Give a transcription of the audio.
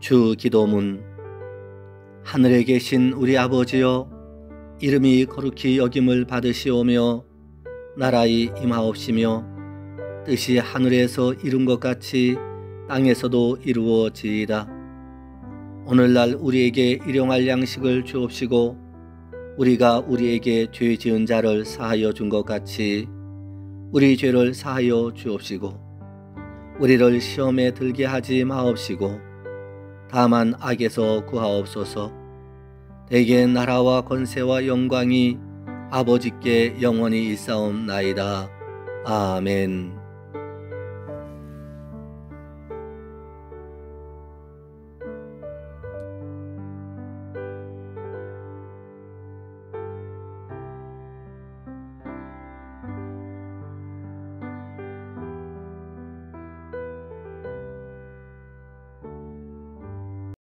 주 기도문. 하늘에 계신 우리 아버지여, 이름이 거룩히 여김을 받으시오며 나라의 임하옵시며 뜻이 하늘에서 이룬 것 같이 땅에서도 이루어지이다. 오늘날 우리에게 일용할 양식을 주옵시고 우리가 우리에게 죄 지은 자를 사하여 준 것 같이 우리 죄를 사하여 주옵시고 우리를 시험에 들게 하지 마옵시고 다만 악에서 구하옵소서. 대개 나라와 권세와 영광이 아버지께 영원히 있사옵나이다. 아멘.